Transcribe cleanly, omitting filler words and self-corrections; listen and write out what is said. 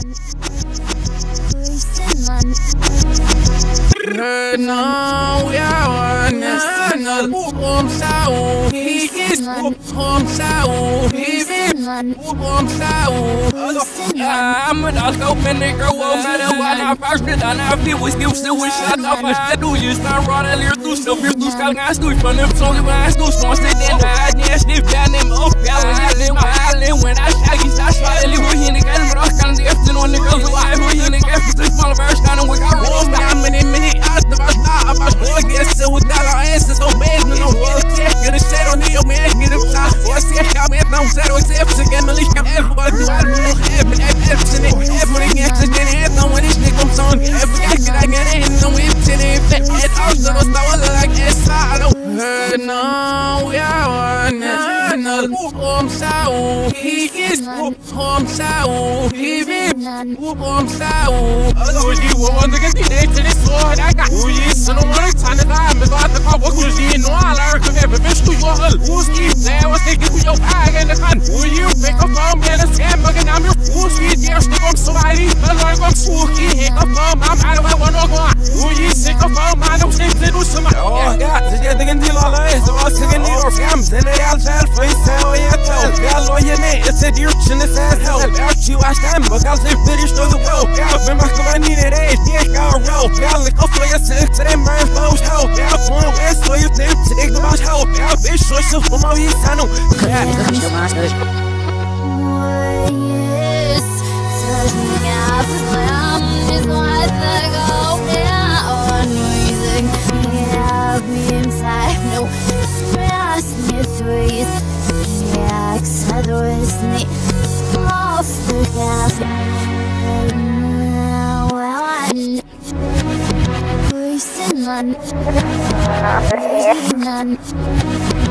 I'm an open nigga, won't matter what I first did. I know people still with shut up. I do you start running here through stuff. You're through sky, I stood from them songs when I stood. So I said, then I didn't sniff down them up. When I shaggy, I shot a little here again, but I can't get to no niggas who I were here again. The small verse down and we got rolled down. Many hours of our stop. I was guessing with dollar answers, no bad, no work. Get a set on the man, get a shot. What's the comment? No settle, except again, the least everybody. I don't know, everything accident, and no one is big from song. Everything I get in, no incident. It's also no style like this. I don't know, home sound. He is home sound. He is home sound. Oh, you want to get the day to this sword? I got you, so no one time to die. I'm about to call what was you know. I learned to have a bitch to your hull. Who's keep there? What's taking with your bag in the gun? Who you pick up on me and a scam bug and I'm your who's keep there? Stick on somebody. I learned I'm spooky. Hick up on my man. I want to go on. Who you sick up on my no things to do some. Oh, yeah, this is getting deal all eyes. I was singing the orphans and they all shall face. Hell, yeah, tell. Hell, your name. It's a dear chin. It's as hell. About you, I stand, but I'll say finish to the well. I've been back when I needed a dick. I'll roll. I'll lick up for your six to them man. Help. Yeah, point west, so you think to take about help. Yeah, bitch, so you from all these I know. Yeah, that's your master. Yes, turning up my arm is what I go. Yeah, on reason. Yeah, me inside. No, stress me threes. Yeah, excited me. Off the gas. Well, I'm none.